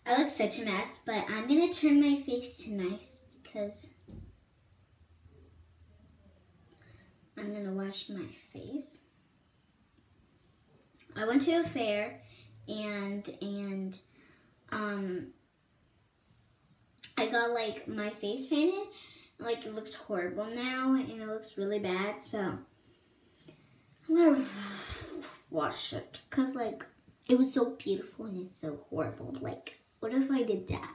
I look such a mess, but I'm gonna turn my face to nice because I'm gonna wash my face. I went to a fair and I got like my face painted. Like it looks horrible now and it looks really bad, so I'm gonna wash it because like it was so beautiful and it's so horrible. Like, what if I did that?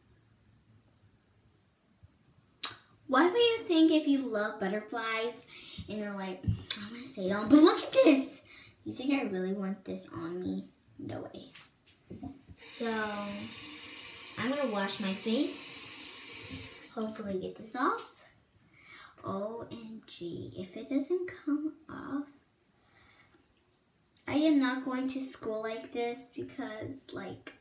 What do you think if you love butterflies and you're like, I'm gonna say it on, but look at this. You think I really want this on me? No way. So I'm gonna wash my face. Hopefully get this off. OMG, if it doesn't come off, I am not going to school like this because like,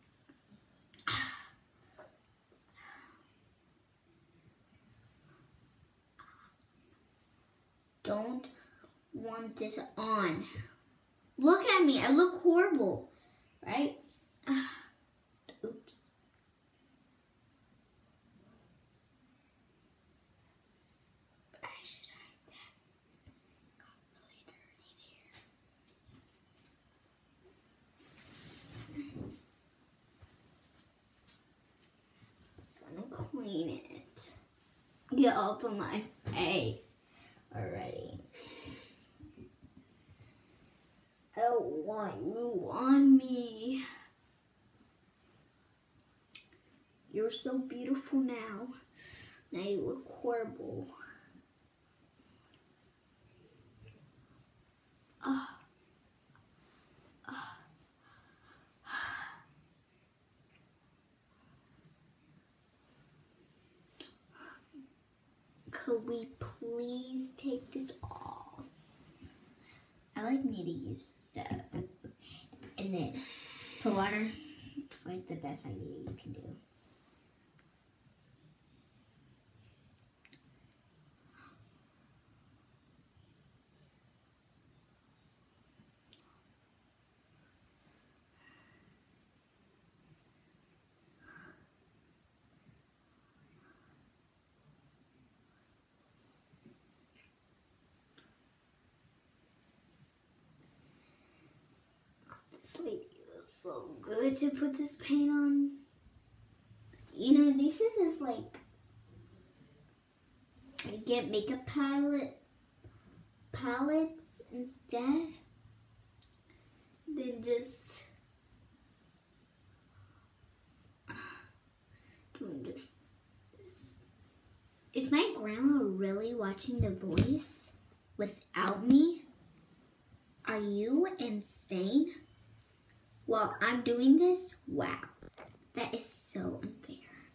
don't want this on. Look at me, I look horrible, right? Oops. I should hide that. Got really dirty there. Just want to clean it. Get off of my face already. I don't want you on me. You're so beautiful now. Now you look horrible. Could we please take this off? I like me to use soap. And then put water. It's like the best idea you can do. It feels so good to put this paint on. You know, these are just like, I get makeup palettes instead. Then just doing this. Is my grandma really watching The Voice without me? Are you insane? While I'm doing this? Wow, that is so unfair.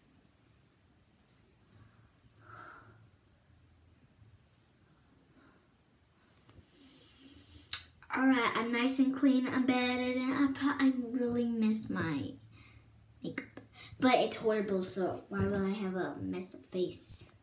Alright, I'm nice and clean. I'm better than I really miss my makeup. But it's horrible, so why will I have a messed up face?